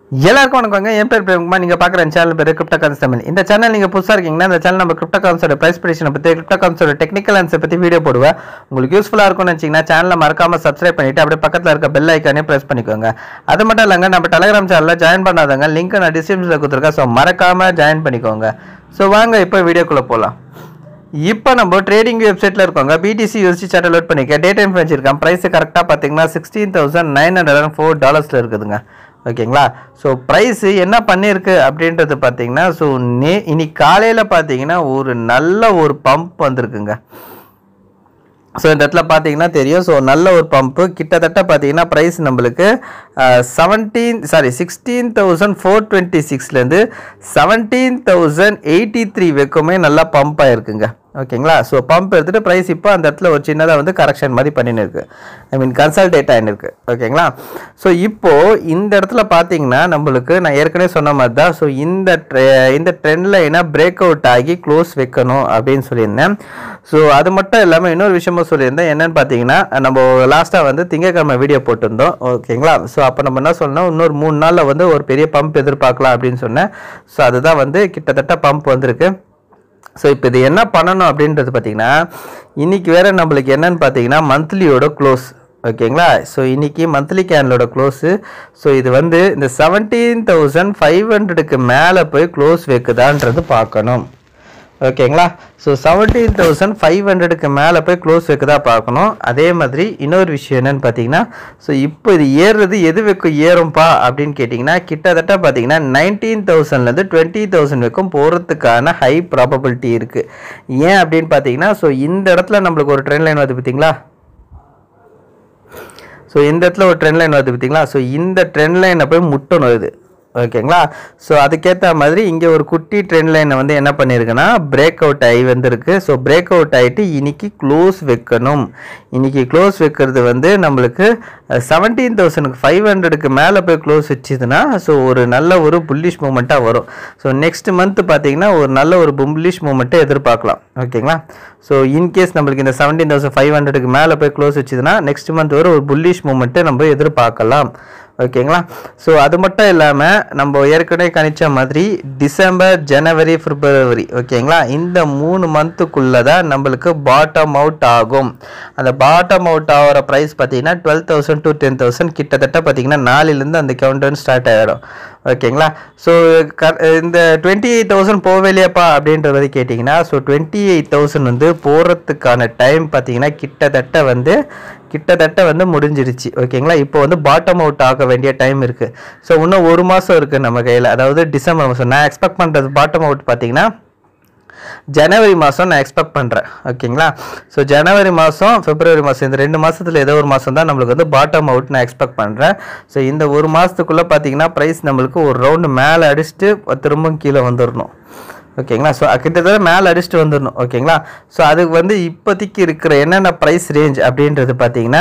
எல்லாருக்கும் வணக்கங்க. என் பேர் பிரேம்குமார். நீங்கள் பார்க்குற சேனல் பேர் கிரிப்டோ கான்ஸ் தமிழ். இந்த சேனல் நீங்கள் புதுசாக இருக்கீங்கன்னா இந்த சேனல் நம்ம கிரிப்டோ கான்ஸோட ப்ரைஸ் ப்ரெடிக்ஷனை பற்றி, கிரிப்டோ கான்ஸோட டெக்னிக்கல் ஆன்சர் பற்றி வீடியோ போடுவேன். உங்களுக்கு யூஸ்ஃபுல்லாக இருக்கும்னு நினச்சிங்கன்னா சேனலை மறக்காமல் சப்ஸ்கிரைப் பண்ணிவிட்டு அப்படியே பக்கத்தில் இருக்க பெல் ஐக்கானே ப்ரெஸ் பண்ணிக்கோங்க. அது மட்டும் இல்லைங்க, நம்ம டெலிகிராம் சேனலில் ஜாயின் பண்ணாதவங்க லிங்க் நான் டிஸ்கிரிப்ஷனில் கொடுத்துருக்கேன். ஸோ மறக்காமல் ஜாயின் பண்ணிக்கோங்க. ஸோ வாங்க இப்போ வீடியோக்குள்ளே போகலாம். இப்போ நம்ம ட்ரேடிங் வெப்சைட்டில் இருக்கோங்க. பிடிசி யூஎஸ்டி சார்ட் லோட் பண்ணிக்க டே டைம் வச்சிருக்கேன். ப்ரைஸ் கரெக்டாக பார்த்தீங்கன்னா $16,904 இருக்குதுங்க. ஓகேங்களா. ஸோ ப்ரைஸு என்ன பண்ணியிருக்கு அப்படின்றது பார்த்தீங்கன்னா, ஸோ இன்னைக்கு காலையில் பார்த்தீங்கன்னா ஒரு நல்ல ஒரு பம்ப் வந்திருக்குங்க. ஸோ இந்த இடத்துல பார்த்தீங்கன்னா தெரியும். ஸோ நல்ல ஒரு பம்ப்பு கிட்டத்தட்ட பார்த்தீங்கன்னா ப்ரைஸ் நம்மளுக்கு 16,426லேருந்து 17,083 வரைக்குமே நல்லா பம்ப் ஆகிருக்குங்க. ஓகேங்களா. ஸோ பம்ப் எடுத்துகிட்டு ப்ரைஸ் இப்போ அந்த இடத்துல ஒரு சின்னதாக வந்து கரெக்ஷன் மாதிரி பண்ணின்னு இருக்கு. கன்சல்டேட் ஆகிருக்கு. ஓகேங்களா. ஸோ இப்போது இந்த இடத்துல பார்த்தீங்கன்னா நம்மளுக்கு நான் ஏற்கனவே சொன்ன மாதிரி தான். ஸோ இந்த ட்ரெண்ட் லைனை பிரேக் அவுட் ஆகி க்ளோஸ் வைக்கணும் அப்படின்னு சொல்லியிருந்தேன். ஸோ அது மட்டும் இல்லாமல் இன்னொரு விஷயமும் சொல்லியிருந்தேன். என்னென்னு பார்த்தீங்கன்னா, நம்ம லாஸ்ட்டாக வந்து திங்கட்கிழமை வீடியோ போட்டிருந்தோம். ஓகேங்களா. ஸோ அப்போ நம்ம என்ன சொன்னோம், இன்னொரு 3 நாளில் வந்து ஒரு பெரிய பம்ப் எதிர்பார்க்கலாம் அப்படின்னு சொன்னேன். ஸோ அதுதான் வந்து கிட்டத்தட்ட பம்ப் வந்திருக்கு. ஸோ இப்போ இது என்ன பண்ணணும் அப்படின்றது பார்த்தீங்கன்னா, இன்றைக்கி வேறு நம்மளுக்கு என்னன்னு பார்த்தீங்கன்னா மந்த்லியோட க்ளோஸ். ஓகேங்களா. ஸோ இன்றைக்கி மந்த்லி கேனலோட க்ளோஸு. ஸோ இது வந்து இந்த 17,500க்கு மேலே போய் க்ளோஸ் வைக்குதான்றது பார்க்கணும். ஓகேங்களா. ஸோ 17,500க்கு மேலே போய் க்ளோஸ் வைக்கதா பார்க்கணும். அதே மாதிரி இன்னொரு விஷயம் என்னென்னு பார்த்தீங்கன்னா, ஸோ இப்போ இது ஏறுறது எது வைக்கும் ஏறும்பா அப்படின்னு கேட்டிங்கன்னா, கிட்டத்தட்ட பார்த்தீங்கன்னா 19,000லேருந்து 20,000 வரைக்கும் போகிறதுக்கான ஹை ப்ராபபிலிட்டி இருக்குது. ஏன் அப்படின்னு பார்த்தீங்கன்னா, ஸோ இந்த இடத்துல நம்மளுக்கு ஒரு ட்ரெண்ட் லைன் வருது பார்த்தீங்களா. ஸோ இந்த இடத்துல ஒரு ட்ரெண்ட் லைன் வருது பார்த்தீங்களா. ஸோ இந்த ட்ரெண்ட் லைனை போய் முட்டணும் இது. ஓகேங்களா. ஸோ அதுக்கேற்ற மாதிரி இங்கே ஒரு குட்டி ட்ரெண்ட் லைனை வந்து என்ன பண்ணியிருக்குன்னா பிரேக் அவுட் ஆகி வந்திருக்கு. ஸோ பிரேக் அவுட் ஆகிட்டு இன்னைக்கு க்ளோஸ் வைக்கணும். இன்னைக்கு க்ளோஸ் வைக்கிறது வந்து நம்மளுக்கு 17,500க்கு மேலே போய் க்ளோஸ் வச்சுதுன்னா ஸோ ஒரு நல்ல ஒரு புல்லிஷ் மூமெண்ட்டாக வரும். ஸோ நெக்ஸ்ட் மந்த் பார்த்தீங்கன்னா ஒரு நல்ல ஒரு புல்லிஷ் மூமெண்ட்டை எதிர்பார்க்கலாம். ஓகேங்களா. ஸோ இன்கேஸ் நம்மளுக்கு இந்த 17,500க்கு மேலே போய் க்ளோஸ் வச்சுதுன்னா நெக்ஸ்ட் மந்த் ஒரு புல்லிஷ் மூமெண்ட்டை நம்ம எதிர்பார்க்கலாம். ஓகேங்களா. ஸோ அது மட்டும் இல்லாமல் நம்ம ஏற்கனவே கணிச்ச மாதிரி டிசம்பர், ஜனவரி, பிப்ரவரி ஓகேங்களா, இந்த 3 மந்த்துக்குள்ளே தான் நம்மளுக்கு பாட்டம் அவுட் ஆகும். அந்த பாட்டம் அவுட் ஆகிற ப்ரைஸ் பார்த்தீங்கன்னா 12,000 to 10,000 கிட்டத்தட்ட பார்த்தீங்கன்னா 4லேருந்து அந்த கவுண்டவுன் ஸ்டார்ட் ஆகிடும். ஓகேங்களா. ஸோ இந்த 28,000 போவேலையாப்பா அப்படின்றது கேட்டிங்கன்னா, ஸோ 28,000 வந்து போகிறதுக்கான டைம் பார்த்தீங்கன்னா கிட்டத்தட்ட வந்து முடிஞ்சிருச்சு. ஓகேங்களா. இப்போ வந்து பாட்டம் அவுட் ஆக வேண்டிய டைம் இருக்குது. ஸோ இன்னும் 1 மாதம் இருக்குது நம்ம கையில். அதாவது டிசம்பர் மாதம் நான் எக்ஸ்பெக்ட் பண்ணுறது பாட்டம் அவுட் பார்த்தீங்கன்னா ஜனவரி மாதம் நான் எக்ஸ்பெக்ட் பண்ணுறேன். ஓகேங்களா. ஸோ ஜனவரி மாதம், பிப்ரவரி மாதம், இந்த 2 மாதத்தில் ஏதோ ஒரு மாதம் தான் நம்மளுக்கு வந்து பாட்டம் அவுட் நான் எக்ஸ்பெக்ட் பண்ணுறேன். ஸோ இந்த 1 மாதத்துக்குள்ளே பார்த்தீங்கன்னா ப்ரைஸ் நம்மளுக்கு ஒரு ரவுண்டு மேலே அடிச்சுட்டு திரும்பவும் கீழே வந்துடணும். ஓகேங்களா. ஸோ கிட்டத்தட்ட மேலே அடிச்சுட்டு வந்துடணும். ஓகேங்களா. ஸோ அதுக்கு வந்து இப்போதைக்கு இருக்கிற என்னென்ன ப்ரைஸ் ரேஞ்ச் அப்படின்றது பார்த்தீங்கன்னா,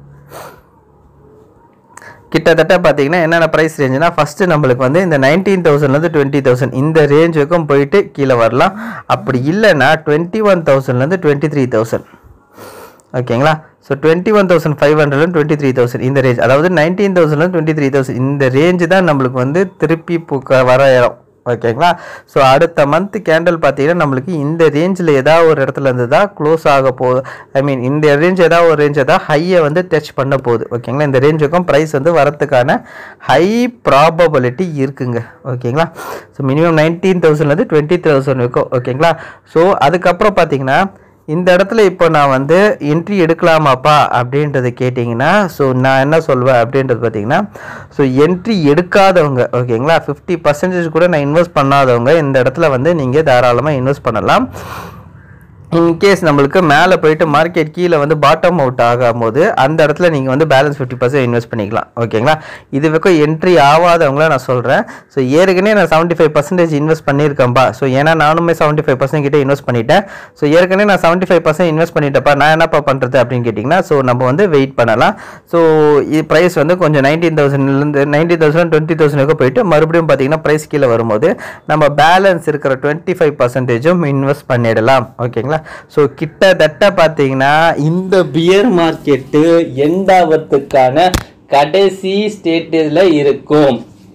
கிட்டத்தட்ட பார்த்தீங்கன்னா என்னென்ன ப்ரைஸ் ரேஞ்சுனா, ஃபஸ்ட்டு நம்மளுக்கு வந்து இந்த 19,000லேருந்து 20,000 இந்த ரேஞ்ச் வரைக்கும் போயிட்டு கீழே வரலாம். அப்படி இல்லைன்னா 21,000லேருந்து 23,000. ஓகேங்களா. ஸோ 21,500லேருந்து 23,000 இந்த ரேஞ்ச், அதாவது 19,000லேருந்து 23,000 இந்த ரேஞ்சு தான் நம்மளுக்கு வந்து திருப்பி வர இடம். ஓகேங்களா. ஸோ அடுத்த மந்த் கேண்டில் பார்த்தீங்கன்னா நம்மளுக்கு இந்த ரேஞ்சில் ஏதாவது ஒரு இடத்துல இருந்து தான் க்ளோஸ் ஆக போகுது. இந்த ரேஞ்ச் ஏதாவது ஒரு ரேஞ்ச் ஏதாவது ஹையை வந்து டச் பண்ண போகுது. ஓகேங்களா. இந்த ரேஞ்சுக்கும் ப்ரைஸ் வந்து வரத்துக்கான ஹை ப்ராபபிலிட்டி இருக்குங்க. ஓகேங்களா. ஸோ மினிமம் 19,000லேருந்து 20,000 இருக்கும். ஓகேங்களா. ஸோ அதுக்கப்புறம் பார்த்தீங்கன்னா இந்த இடத்துல இப்போ நான் வந்து என்ட்ரி எடுக்கலாமாப்பா அப்படின்றது கேட்டிங்கன்னா, ஸோ நான் என்ன சொல்வேன் அப்படின்றது பார்த்தீங்கன்னா, ஸோ என்ட்ரி எடுக்காதவங்க ஓகேங்களா, 50% கூட நான் இன்வெஸ்ட் பண்ணாதவங்க இந்த இடத்துல வந்து நீங்கள் தாராளமாக இன்வெஸ்ட் பண்ணலாம். இன்கேஸ் நம்மளுக்கு மேலே போயிட்டு மார்க்கெட் கீழே வந்து பாட்டம் அவுட் ஆகும்போது அந்த இடத்துல நீங்கள் வந்து பேலன்ஸ் 50% இன்வெஸ்ட் பண்ணிக்கலாம். ஓகேங்களா. இது வரைக்கும் என்ட்ரி ஆகாதவங்கள நான் சொல்கிறேன். ஸோ ஏற்கனவே நான் 75% இன்வெஸ்ட் பண்ணியிருக்கேன்ப்பா. ஸோ ஏன்னா நானுமே 75% கிட்டே இன்வெஸ்ட் பண்ணிட்டேன். ஸோ ஏற்கனவே நான் 75% இன்வெஸ்ட் பண்ணிட்டேன்ப்பா, நான் என்னப்பா பண்ணுறது அப்படின்னு கேட்டிங்கன்னா, ஸோ நம்ம வந்து வெயிட் பண்ணலாம். ஸோ இது ப்ரைஸ் வந்து கொஞ்சம் 19,000லேருந்து 20,000 வரைக்கும் போயிட்டு மறுபடியும் பார்த்தீங்கன்னா ப்ரைஸ் கீழே வரும்போது நம்ம பேலன்ஸ் இருக்கிற 25%ம் இன்வெஸ்ட் பண்ணிடலாம். ஓகேங்களா. ஸோ கிட்டத்தட்ட பார்த்தீங்கன்னா இந்த பியர் மார்க்கெட்டு எண்டாவதுக்கான கடைசி ஸ்டேட்டில் இருக்கும்.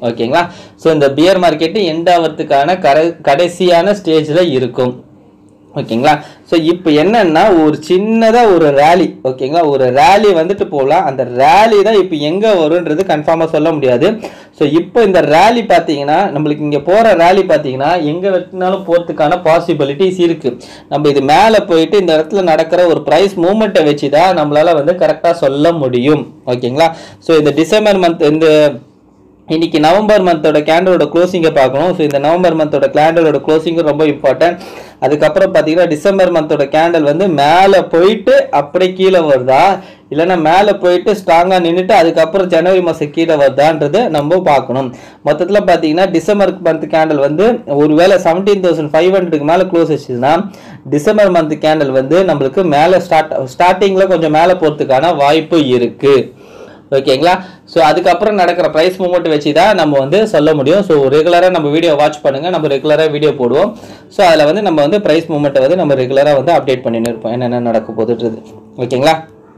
ஓகேங்களா. ஸோ இந்த பியர் மார்க்கெட்டு எண்ட் ஆகிறதுக்கான கடைசியான ஸ்டேஜில் இருக்கும். ஓகேங்களா. ஸோ இப்போ என்னன்னா ஒரு சின்னதாக ஒரு ரேலி, ஓகேங்களா, ஒரு ரேலி வந்துட்டு போகலாம். அந்த ரேலி தான் இப்போ எங்கே வரும்ன்றது கன்ஃபார்மாக சொல்ல முடியாது. ஸோ இப்போ இந்த ரேலி பார்த்தீங்கன்னா நம்மளுக்கு இங்கே போகிற ரேலி பார்த்தீங்கன்னா எங்கே வெட்டினாலும் போகிறதுக்கான பாசிபிலிட்டிஸ் இருக்குது. நம்ம இது மேலே போயிட்டு இந்த இடத்துல நடக்கிற ஒரு ப்ரைஸ் மூமெண்ட்டை வச்சு தான் நம்மளால் வந்து கரெக்டாக சொல்ல முடியும். ஓகேங்களா. ஸோ இந்த டிசம்பர் மந்த் இந்த இன்னைக்கு நவம்பர் மந்தோட கேண்டலோட க்ளோசிங்கை பார்க்கணும். ஸோ இந்த நவம்பர் மந்தோட கேண்டலோட க்ளோசிங் ரொம்ப இம்பார்ட்டன்ட். அதுக்கப்புறம் பார்த்தீங்கன்னா டிசம்பர் மந்தோட கேண்டல் வந்து மேலே போயிட்டு அப்படியே கீழே வருதா, இல்லைன்னா மேலே போயிட்டு ஸ்ட்ராங்காக நின்றுட்டு அதுக்கப்புறம் ஜனவரி மாதம் கீழே வருதான்றது நம்ம பார்க்கணும். மொத்தத்தில் பார்த்தீங்கன்னா டிசம்பர் மந்த் கேண்டல் வந்து ஒருவேளை 17,500க்கு மேலே க்ளோஸ் வச்சுதுன்னா டிசம்பர் மந்த் கேண்டல் வந்து நம்மளுக்கு மேலே ஸ்டார்டிங்கில் கொஞ்சம் மேலே போகிறதுக்கான வாய்ப்பு இருக்குது. ஓகேங்களா. ஸோ அதுக்கப்புறம் நடக்கிற ப்ரைஸ் மூமெண்ட் வச்சு தான் நம்ம வந்து சொல்ல முடியும். ஸோ ரெகுலராக நம்ம வீடியோ வாட்ச் பண்ணுங்கள், நம்ம ரெகுலராக வீடியோ போடுவோம். ஸோ அதில் வந்து நம்ம வந்து ப்ரைஸ் மூமெண்ட்டை வந்து நம்ம ரெகுலராக வந்து அப்டேட் பண்ணின்னு இருப்போம் என்னென்ன நடக்க போகுதுன்றது. ஓகேங்களா.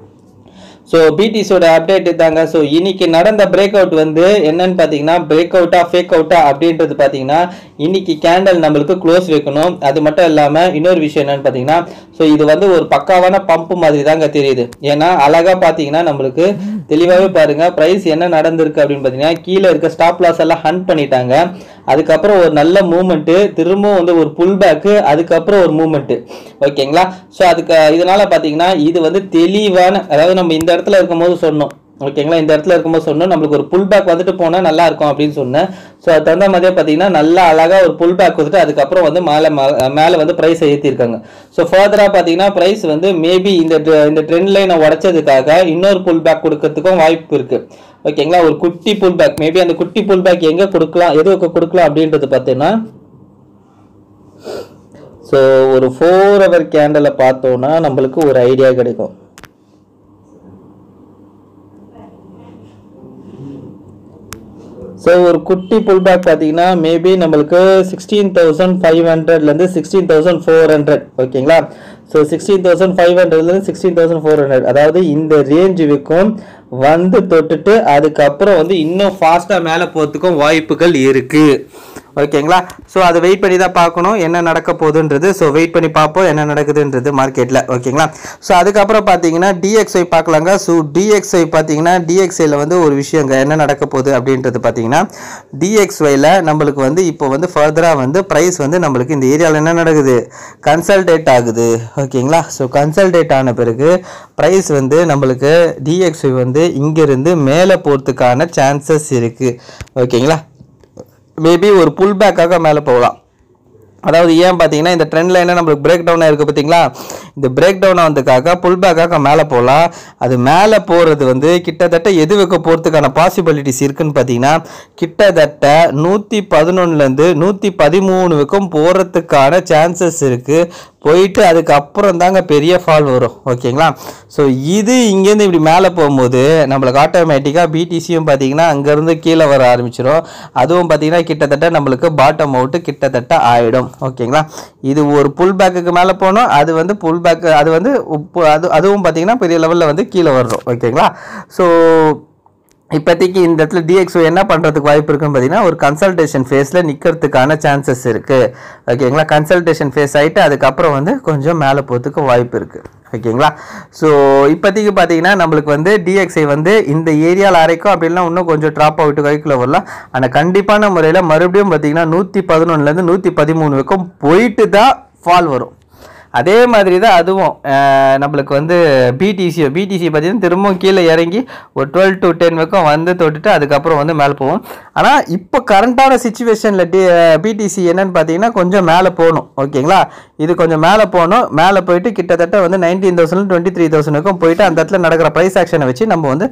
ஸோ பிடிசியோட அப்டேட் தாங்க. ஸோ இன்னைக்கு நடந்த பிரேக் அவுட் வந்து என்னன்னு பார்த்தீங்கன்னா பிரேக் அவுட்டா ஃபேக் அவுட்டா அப்படின்றது பார்த்தீங்கன்னா இன்னைக்கு கேண்டல் நம்மளுக்கு க்ளோஸ் வைக்கணும். அது மட்டும் இல்லாமல் இன்னொரு விஷயம் என்னன்னு பார்த்தீங்கன்னா ஸோ இது வந்து ஒரு பக்காவான பம்ப் மாதிரி தாங்க தெரியுது. ஏன்னா அழகாக பார்த்தீங்கன்னா நம்மளுக்கு தெளிவாகவே பாருங்கள் ப்ரைஸ் என்ன நடந்திருக்கு அப்படின்னு பார்த்தீங்கன்னா கீழே இருக்க ஸ்டாப் லாஸ் எல்லாம் ஹண்ட் பண்ணிட்டாங்க. அதுக்கப்புறம் ஒரு நல்ல மூமெண்ட்டு, திரும்பவும் வந்து ஒரு புல் பேக்கு, அதுக்கப்புறம் ஒரு மூமெண்ட்டு. ஓகேங்களா. ஸோ இதனால பார்த்தீங்கன்னா இது வந்து தெளிவான, அதாவது நம்ம இந்த இடத்துல இருக்கும்போது சொன்னோம், ஓகேங்களா, இந்த இடத்துல இருக்கும்போது சொன்னோம் நம்மளுக்கு ஒரு புல் பேக் வந்துட்டு போனால் நல்லா இருக்கும் அப்படின்னு சொன்னேன். ஸோ அது தகுந்த மாதிரியே பார்த்தீங்கன்னா நல்லா அழகாக ஒரு புல் பேக் வந்துட்டு அதுக்கப்புறம் வந்து மேலே வந்து ப்ரைஸ் ஏற்றிருக்காங்க. ஸோ ஃபர்தராக பார்த்தீங்கன்னா ப்ரைஸ் வந்து மேபி இந்த ட்ரெண்ட் லைனை உடைச்சதுக்காக இன்னொரு புல் பேக் கொடுக்கறதுக்கும் வாய்ப்பு இருக்குது. ஓகேங்களா. ஒரு குட்டி புல் பேக், மேபி அந்த குட்டி புல் பேக் எங்கே கொடுக்கலாம், எதுக்கு கொடுக்கலாம் அப்படின்றது பார்த்தீங்கன்னா ஸோ ஒரு 4 hour கேண்டலை பார்த்தோன்னா நம்மளுக்கு ஒரு ஐடியா கிடைக்கும். ஸோ ஒரு குட்டி புல் பேக் பார்த்தீங்கன்னா மேபி நம்மளுக்கு 16,500லேருந்து 16,400. ஓகேங்களா. ஸோ 16,500லேருந்து 16,400, அதாவது இந்த ரேஞ்சுக்கும் வந்து தொட்டுட்டு அதுக்கப்புறம் வந்து இன்னும் ஃபாஸ்ட்டாக மேலே போகிறதுக்கும் வாய்ப்புகள் இருக்குது. ஓகேங்களா. ஸோ அதை வெயிட் பண்ணி தான் பார்க்கணும் என்ன நடக்க போகுதுன்றது. ஸோ வெயிட் பண்ணி பார்ப்போம் என்ன நடக்குதுன்றது மார்க்கெட்டில். ஓகேங்களா. ஸோ அதுக்கப்புறம் பார்த்தீங்கன்னா டிஎக்ஸ்ஐ பார்க்கலாங்க. ஸோ டிஎக்ஸ்ஐ பார்த்தீங்கன்னா டிஎக்ஸ்ஐயில் வந்து ஒரு விஷயங்க என்ன நடக்க போகுது அப்படின்றது பார்த்தீங்கன்னா டிஎக்ஸ்ஐயில் நம்மளுக்கு வந்து இப்போ வந்து ஃபர்தராக வந்து ப்ரைஸ் வந்து நம்மளுக்கு இந்த ஏரியாவில் என்ன நடக்குது, கன்சல்டேட் ஆகுது. ஓகேங்களா. ஸோ கன்சல்டேட் ஆன பிறகு ப்ரைஸ் வந்து நம்மளுக்கு டிஎக்ஸ்ஐ வந்து இங்கேருந்து மேலே போகிறதுக்கான சான்சஸ் இருக்குது. ஓகேங்களா. மேபி ஒரு புல் பேக்காக மேலே போகலாம். அதாவது ஏன் பார்த்தீங்கன்னா இந்த ட்ரெண்ட் லைனை நம்மளுக்கு பிரேக் டவுனாக இருக்குது பார்த்தீங்களா, இந்த பிரேக் டவுன் ஆனதுக்காக புல் பேக்காக மேலே போகலாம். அது மேலே போகிறது வந்து கிட்டத்தட்ட எது வைக்க போகிறதுக்கான பாசிபிலிட்டிஸ் இருக்குதுன்னு பார்த்தீங்கன்னா கிட்டத்தட்ட 111லேருந்து 113 வரைக்கும் போகிறதுக்கான சான்சஸ் இருக்குது. போயிட்டு அதுக்கப்புறம் தாங்க பெரிய ஃபால் வரும். ஓகேங்களா. ஸோ இது இங்கேருந்து இப்படி மேலே போகும்போது நம்மளுக்கு ஆட்டோமேட்டிக்காக பிடிசியும் பார்த்தீங்கன்னா அங்கேருந்து கீழே வர ஆரம்பிச்சிடும். அதுவும் பார்த்தீங்கன்னா கிட்டத்தட்ட நம்மளுக்கு பாட்டம் அவுட்டு கிட்டத்தட்ட ஆகிடும். ஓகேங்களா. இது ஒரு புல் பேக்குக்கு மேலே போனோம், அது வந்து புல் பேக்கு, அது வந்து அதுவும் பார்த்தீங்கன்னா பெரிய லெவலில் வந்து கீழே வர்றோம். ஓகேங்களா. ஸோ இப்போதைக்கு இந்த இடத்துல டிஎக்ஸோ என்ன பண்ணுறதுக்கு வாய்ப்பு இருக்குன்னு பார்த்தீங்கன்னா ஒரு கன்சல்டேஷன் ஃபேஸில் நிற்கிறதுக்கான சான்சஸ் இருக்குது. ஓகேங்களா. கன்சல்டேஷன் ஃபேஸ் ஆகிட்டு அதுக்கப்புறம் வந்து கொஞ்சம் மேலே போகிறதுக்கு வாய்ப்பு இருக்குது. ஓகேங்களா. ஸோ இப்போதைக்கு பார்த்தீங்கன்னா நம்மளுக்கு வந்து டிஎக்ஸ்ஐ வந்து இந்த ஏரியாவில் அரைக்கும், அப்படின்னா இன்னும் கொஞ்சம் ட்ராப் அவுட்டு கைக்குள்ளே வரலாம். ஆனால் கண்டிப்பான முறையில் மறுபடியும் பார்த்தீங்கன்னா 111லேருந்து 113 வரைக்கும் போயிட்டு தான் ஃபால் வரும். அதே மாதிரி தான் அதுவும் நம்மளுக்கு வந்து பிடிசி பார்த்தீங்கன்னா திரும்பவும் கீழே இறங்கி ஒரு 12 to 10 வரைக்கும் வந்து தொட்டுட்டு அதுக்கப்புறம் வந்து மேலே போவோம். ஆனால் இப்போ கரண்ட்டான சுச்சுவேஷனில் பிடிசி என்னன்னு பார்த்தீங்கன்னா கொஞ்சம் மேலே போகணும். ஓகேங்களா. இது கொஞ்சம் மேலே போகணும். மேலே போயிட்டு கிட்டத்தட்ட வந்து 19,000 23,000 வரைக்கும் போயிட்டு அந்த இடத்துல நடக்கிற ப்ரைஸ் ஆக்ஷனை வச்சு நம்ம வந்து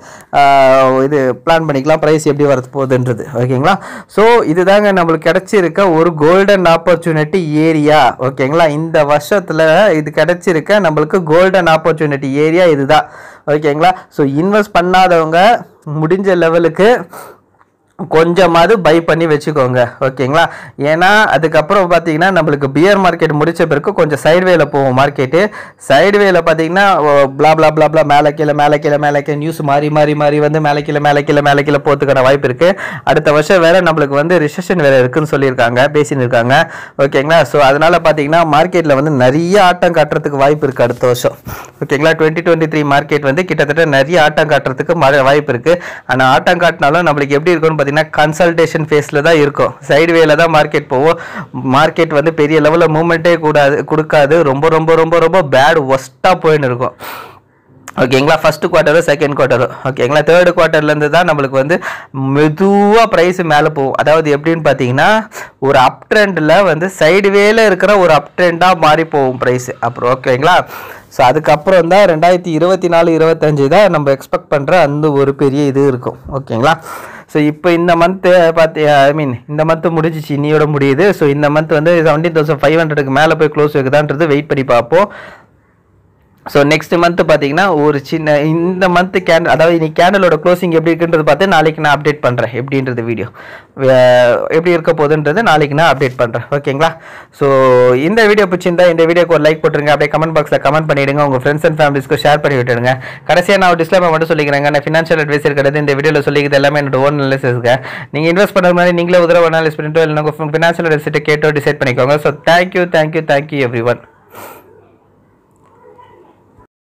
இது பிளான் பண்ணிக்கலாம் ப்ரைஸ் எப்படி வரது போகுதுன்றது. ஓகேங்களா. ஸோ இதுதாங்க நம்மளுக்கு கிடச்சிருக்க ஒரு கோல்டன் ஆப்பர்ச்சுனிட்டி ஏரியா. ஓகேங்களா. இந்த வருஷத்தில் இது கிடைச்சிருக்க நம்மளுக்கு கோல்டன் ஆப்பர்ச்சுனிட்டி ஏரியா இதுதான். ஓகேங்களா. ஸோ இன்வெஸ்ட் பண்ணாதவங்க முடிஞ்ச லெவலுக்கு கொஞ்சமாவது பை பண்ணி வச்சுக்கோங்க ஓகேங்களா. ஏன்னா அதுக்கப்புறம் பார்த்தீங்கன்னா நம்மளுக்கு பியர் மார்க்கெட் முடிச்ச பிறகு கொஞ்சம் சைட்வேல போகும் மார்க்கெட்டு. சைட்வேல பார்த்தீங்கன்னா பிளா பிளா பிளா பிளா மேலே கீழே நியூஸ் மாறி வந்து மேலே கீழே போகிறதுக்கான வாய்ப்பு இருக்குது. அடுத்த வருஷம் வேற நம்மளுக்கு வந்து ரிசெஷன் வேற இருக்குன்னு சொல்லியிருக்காங்க, பேசின்னு இருக்காங்க ஓகேங்களா. ஸோ அதனால பார்த்தீங்கன்னா மார்க்கெட்டில் வந்து நிறைய ஆட்டம் காட்டுறதுக்கு வாய்ப்பு இருக்குது அடுத்த வருஷம் ஓகேங்களா. 2023 மார்க்கெட் வந்து கிட்டத்தட்ட நிறைய ஆட்டம் காட்டுறதுக்கு வாய்ப்பு இருக்குது. ஆனால் ஆட்டம் காட்டினாலும் நம்மளுக்கு எப்படி இருக்குன்னு பார்த்தீங்கன்னா கன்சல்டேஷன் ஃபேஸில் தான் இருக்கும், சைடுவேல தான் மார்க்கெட் போகும். மார்க்கெட் வந்து பெரிய லெவலில் மூவ்மெண்ட்டே கொடுக்காது, ரொம்ப ரொம்ப ரொம்ப ரொம்ப பேட் ஒஸ்ட்டாக போயின்னு இருக்கும் ஓகேங்களா. ஃபர்ஸ்ட் குவார்ட்டரு செகண்ட் குவார்ட்டரு ஓகேங்களா. தேர்ட் குவார்ட்டர்லேருந்து தான் நம்மளுக்கு வந்து மெதுவாக ப்ரைஸ் மேலே போகும். அதாவது எப்படின்னு பார்த்தீங்கன்னா ஒரு அப் ட்ரெண்டில் வந்து சைடுவேல இருக்கிற ஒரு அப் ட்ரெண்டாக மாறி போகும் ப்ரைஸ் அப்புறம் ஓகேங்களா. ஸோ அதுக்கப்புறம் தான் 2024-25 தான் நம்ம எக்ஸ்பெக்ட் பண்ணுற அந்த ஒரு பெரிய இது இருக்கும் ஓகேங்களா. ஸோ இப்போ இந்த மந்த்து இந்த மந்த்து முடிஞ்சிச்சு, இன்னியோட முடியுது. ஸோ இந்த மந்த் வந்து 17,500க்கு மேலே போய் க்ளோஸ் வைக்குதான்றது வெயிட் பண்ணி பார்ப்போம். ஸோ நெக்ஸ்ட் மந்த் பார்த்தீங்கன்னா ஒரு சின்ன இந்த மந்த் அதாவது இன்னைக்கு கேண்டலோட க்ளோசிங் எப்படி இருக்குன்றது பார்த்து நாளைக்கு நான் அப்டேட் பண்ணுறேன். எப்படின்றது வீடியோ எப்படி இருக்க போகுதுன்றது நாளைக்கு நான் அப்டேட் பண்ணுறேன் ஓகேங்களா. ஸோ இந்த வீடியோ பிடிச்சிருந்தா இந்த வீடியோக்கு ஒரு லைக் போட்டுருங்க, அப்படியே கமெண்ட் பாக்ஸில் கமெண்ட் பண்ணிவிடுங்க, உங்கள் ஃப்ரெண்ட்ஸ் அண்ட் ஃபேமிலிஸ்க்கு ஷேர் பண்ணி விட்டுடுங்க. கடைசியாக நான் ஒரு டிஸ்க்ளைமர் மட்டும் சொல்லிக்கிறேங்க, நான் ஃபினான்ஷியல் அட்வைசர் கிடையாது. இந்த வீடியோவில் சொல்லிக்கிறது எல்லாமே என்னோட ஓன் அனாலிசிஸ்ங்க. நீங்கள் இன்வெஸ்ட் பண்ணுற மாதிரி நீங்களே உதவ அனாலிஸ் பண்ணிட்டு இல்லை உங்கள் ஃபினான்ஷியல் அட்வைசர்கிட்ட கேட்டோ டிசைட் பண்ணிக்கோங்க. So thank you every one.